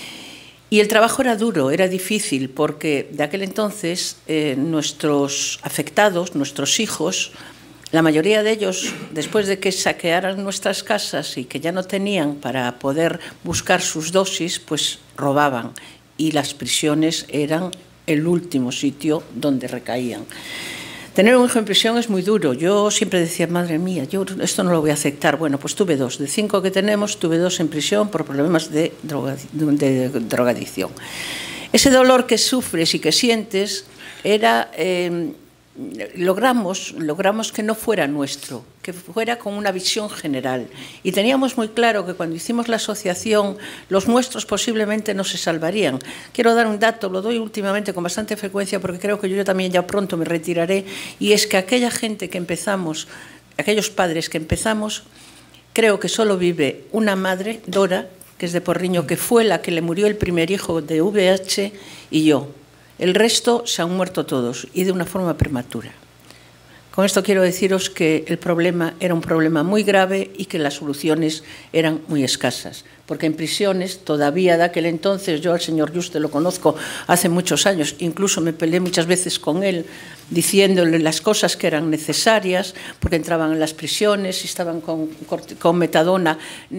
Y el trabajo era duro, era difícil, porque de aquel entonces eh, nuestros afectados, nuestros hijos, la mayoría de ellos, después de que saquearan nuestras casas y que ya no tenían para poder buscar sus dosis, pues robaban. Y las prisiones eran el último sitio donde recaían. Tener un hijo en prisión es muy duro. Yo siempre decía, madre mía, yo esto no lo voy a aceptar. Bueno, pues tuve dos. De cinco que tenemos, tuve dos en prisión por problemas de, droga, de drogadicción. Ese dolor que sufres y que sientes era... Eh, logramos, logramos que no fuera nuestro, que fuera con una visión general. Y teníamos muy claro que cuando hicimos la asociación, los nuestros posiblemente no se salvarían. Quiero dar un dato, lo doy últimamente con bastante frecuencia porque creo que yo también ya pronto me retiraré, y es que aquella gente que empezamos, aquellos padres que empezamos, creo que solo vive una madre, Dora, que es de Porriño, que fue la que le murió el primer hijo de V I H, y yo. El resto se han muerto todos y de una forma prematura. Con esto quiero deciros que el problema era un problema muy grave y que las soluciones eran muy escasas. Porque en prisiones, todavía de aquel entonces, yo al señor Yuste lo conozco hace muchos años, incluso me peleé muchas veces con él, diciéndole las cosas que eran necesarias, porque entraban en las prisiones y estaban con, con metadona,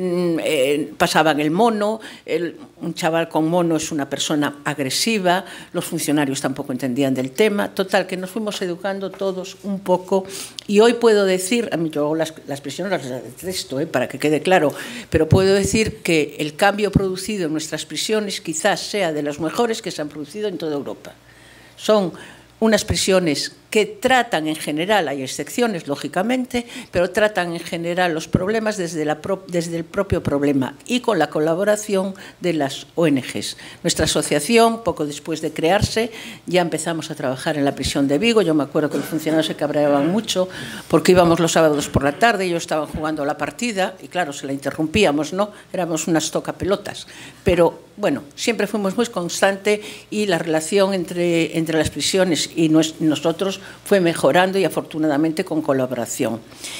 eh, pasaban el mono, el, un chaval con mono es una persona agresiva, los funcionarios tampoco entendían del tema, total, que nos fuimos educando todos un poco, y hoy puedo decir, a mí yo las, las prisiones las detesto, eh, para que quede claro, pero puedo decir que el cambio producido en nuestras prisiones quizás sea de los mejores que se han producido en toda Europa. Son unas prisiones que tratan en general, hay excepciones lógicamente, pero tratan en general los problemas desde, la pro, desde el propio problema y con la colaboración de las O N Ges. Nuestra asociación, poco después de crearse, ya empezamos a trabajar en la prisión de Vigo. Yo me acuerdo que los funcionarios se cabreaban mucho porque íbamos los sábados por la tarde y ellos estaban jugando la partida y claro, se la interrumpíamos, ¿no? Éramos unas tocapelotas, pero bueno, siempre fuimos muy constantes y la relación entre, entre las prisiones y nos, nosotros fue mejorando y afortunadamente con colaboración.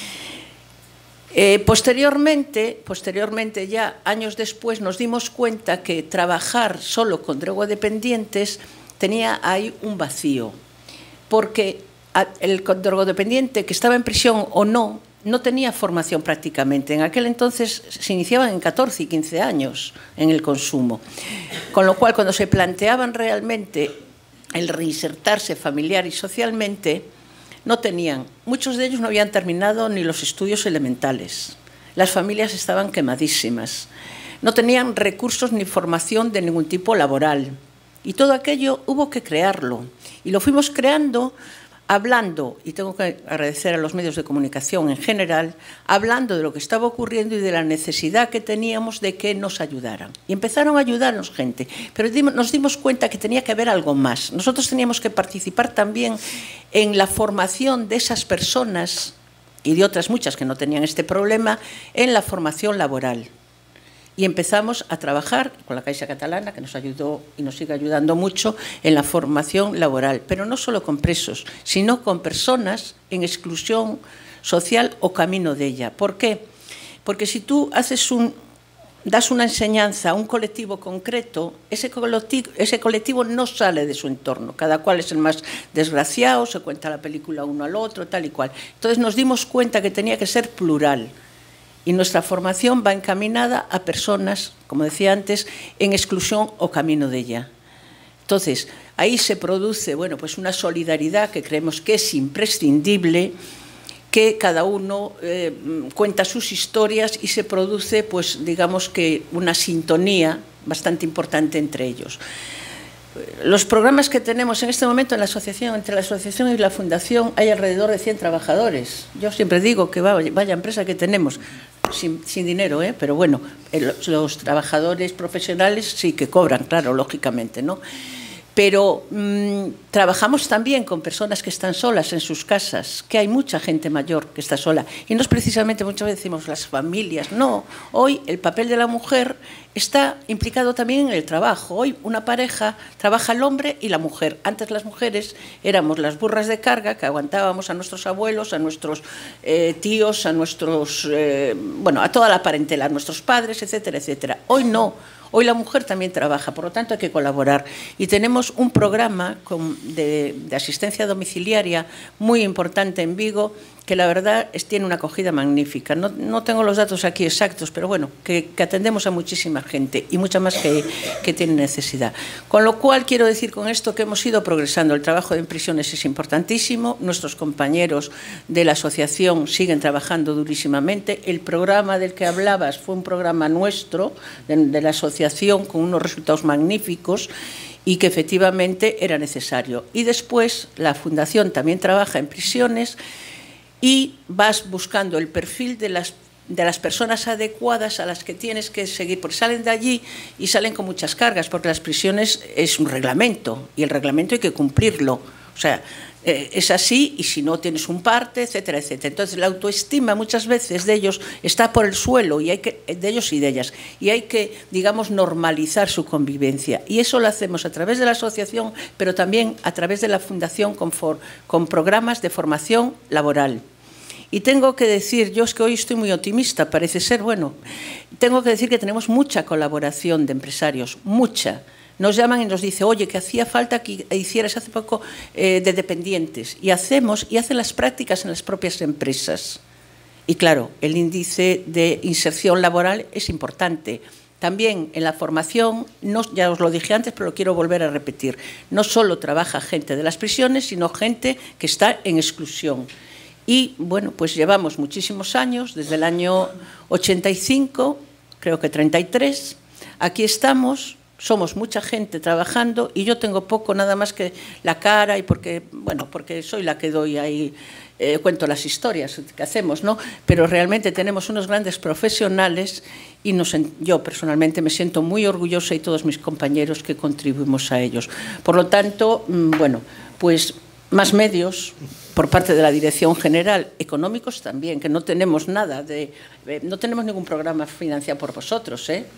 Eh, posteriormente, posteriormente, ya años después, nos dimos cuenta que trabajar solo con drogodependientes tenía ahí un vacío, porque el drogodependiente que estaba en prisión o no, no tenía formación prácticamente. En aquel entonces se iniciaban en catorce y quince años en el consumo, con lo cual cuando se planteaban realmente el reinsertarse familiar y socialmente, no tenían, muchos de ellos no habían terminado ni los estudios elementales, las familias estaban quemadísimas, no tenían recursos ni formación de ningún tipo laboral, y todo aquello hubo que crearlo, y lo fuimos creando hablando, y tengo que agradecer a los medios de comunicación en general, hablando de lo que estaba ocurriendo y de la necesidad que teníamos de que nos ayudaran. Y empezaron a ayudarnos gente, pero nos dimos cuenta que tenía que haber algo más. Nosotros teníamos que participar también en la formación de esas personas, y de otras muchas que no tenían este problema, en la formación laboral. Y empezamos a trabajar con la Caixa Catalana, que nos ayudó y nos sigue ayudando mucho en la formación laboral, pero no solo con presos, sino con personas en exclusión social o camino de ella. ¿Por qué? Porque si tú haces un, das una enseñanza a un colectivo concreto, ese colectivo, ese colectivo no sale de su entorno, cada cual es el más desgraciado, se cuenta la película uno al otro, tal y cual. Entonces nos dimos cuenta que tenía que ser plural. Y nuestra formación va encaminada a personas, como decía antes, en exclusión o camino de ella. Entonces, ahí se produce, bueno, pues una solidaridad que creemos que es imprescindible, que cada uno eh, cuenta sus historias y se produce, pues, digamos que una sintonía bastante importante entre ellos. los programas que tenemos en este momento en la asociación, entre la asociación y la fundación, hay alrededor de cien trabajadores. Yo siempre digo que vaya, vaya empresa que tenemos, sin, sin dinero, ¿eh? Pero bueno, los, los trabajadores profesionales sí que cobran, claro, lógicamente, ¿no? Pero mmm, trabajamos también con personas que están solas en sus casas, que hay mucha gente mayor que está sola. Y no es precisamente, muchas veces decimos, las familias, no. Hoy el papel de la mujer está implicado también en el trabajo. Hoy una pareja trabaja el hombre y la mujer. Antes las mujeres éramos las burras de carga que aguantábamos a nuestros abuelos, a nuestros eh, tíos, a nuestros, eh, bueno, a toda la parentela, a nuestros padres, etcétera, etcétera. Hoy no. Hoy la mujer también trabaja, por lo tanto hay que colaborar. Y tenemos un programa con, de, de asistencia domiciliaria muy importante en Vigo, que la verdad es, tiene una acogida magnífica. No, no tengo los datos aquí exactos, pero bueno, que, que atendemos a muchísima gente y mucha más que, que tiene necesidad. Con lo cual, quiero decir con esto que hemos ido progresando. El trabajo en prisiones es importantísimo. Nuestros compañeros de la asociación siguen trabajando durísimamente. El programa del que hablabas fue un programa nuestro, de, de la asociación, con unos resultados magníficos, y que efectivamente era necesario. Y después, la Fundación también trabaja en prisiones, y vas buscando el perfil de las, de las personas adecuadas a las que tienes que seguir, porque salen de allí y salen con muchas cargas, porque las prisiones es un reglamento, y el reglamento hay que cumplirlo. O sea, eh, es así, y si no tienes un parte, etcétera, etcétera. Entonces, la autoestima muchas veces de ellos está por el suelo, y hay que, de ellos y de ellas, y hay que, digamos, normalizar su convivencia. Y eso lo hacemos a través de la asociación, pero también a través de la Fundación con, for, con programas de formación laboral. Y tengo que decir, yo es que hoy estoy muy optimista, parece ser, bueno, tengo que decir que tenemos mucha colaboración de empresarios, mucha. Nos llaman y nos dicen, oye, que hacía falta que hicieras hace poco eh, de dependientes. Y hacemos, y hacen las prácticas en las propias empresas. Y claro, el índice de inserción laboral es importante. También en la formación, no, ya os lo dije antes, pero lo quiero volver a repetir, no solo trabaja gente de las prisiones, sino gente que está en exclusión. Y, bueno, pues llevamos muchísimos años, desde el año ochenta y cinco, creo que treinta y tres, aquí estamos, somos mucha gente trabajando, y yo tengo poco nada más que la cara, y porque, bueno, porque soy la que doy ahí, eh, cuento las historias que hacemos, ¿no? Pero realmente tenemos unos grandes profesionales, y nos, yo personalmente me siento muy orgullosa, y todos mis compañeros que contribuimos a ellos. Por lo tanto, bueno, pues más medios por parte de la Dirección General, económicos también, que no tenemos nada de, eh, no tenemos ningún programa financiado por vosotros, ¿eh?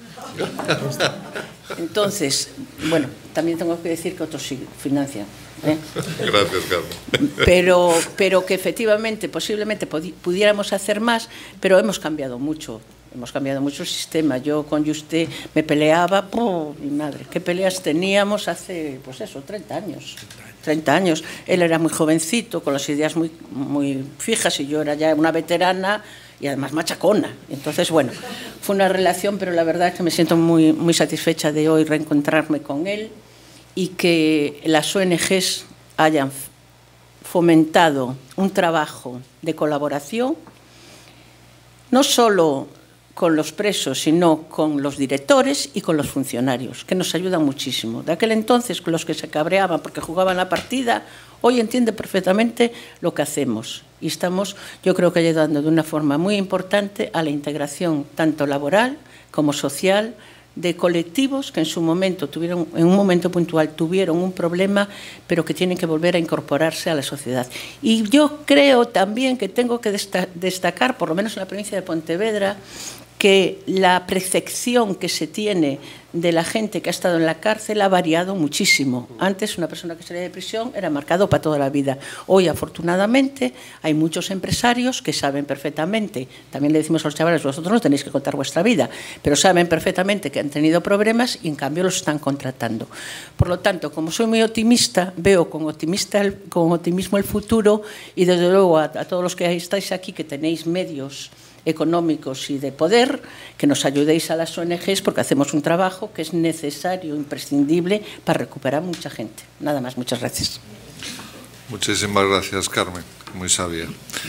Entonces, bueno, también tengo que decir que otros sí financian, ¿eh? Gracias, Carmen. Pero, pero que efectivamente, posiblemente pudiéramos hacer más, pero hemos cambiado mucho. Hemos cambiado mucho el sistema. Yo con usted me peleaba, ¡oh, mi madre! ¿Qué peleas teníamos hace, pues eso, treinta años? treinta años. Él era muy jovencito, con las ideas muy, muy fijas, y yo era ya una veterana y además machacona. Entonces, bueno, fue una relación, pero la verdad es que me siento muy, muy satisfecha de hoy reencontrarme con él, y que las O N Ges hayan fomentado un trabajo de colaboración, no solo con los presos, sino con los directores y con los funcionarios, que nos ayudan muchísimo. De aquel entonces, con los que se cabreaban porque jugaban la partida, hoy entiende perfectamente lo que hacemos. Y estamos, yo creo que ayudando de una forma muy importante a la integración tanto laboral como social de colectivos que en su momento tuvieron, en un momento puntual tuvieron un problema, pero que tienen que volver a incorporarse a la sociedad. Y yo creo también que tengo que destacar, por lo menos en la provincia de Pontevedra, que la percepción que se tiene de la gente que ha estado en la cárcel ha variado muchísimo. Antes, una persona que salía de prisión era marcado para toda la vida. Hoy, afortunadamente, hay muchos empresarios que saben perfectamente, también le decimos a los chavales, vosotros no tenéis que contar vuestra vida, pero saben perfectamente que han tenido problemas y en cambio los están contratando. Por lo tanto, como soy muy optimista, veo con, optimista, con optimismo el futuro, y desde luego a, a todos los que estáis aquí, que tenéis medios económicos y de poder, que nos ayudéis a las O N Ges, porque hacemos un trabajo que es necesario, imprescindible, para recuperar mucha gente. Nada más, muchas gracias. Muchísimas gracias, Carmen, muy sabia.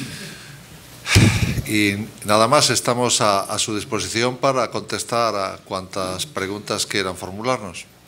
Y nada más, estamos a, a su disposición para contestar a cuantas preguntas quieran formularnos.